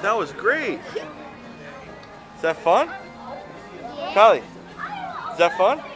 That was great. Is that fun? Yeah. Kylie, is that fun?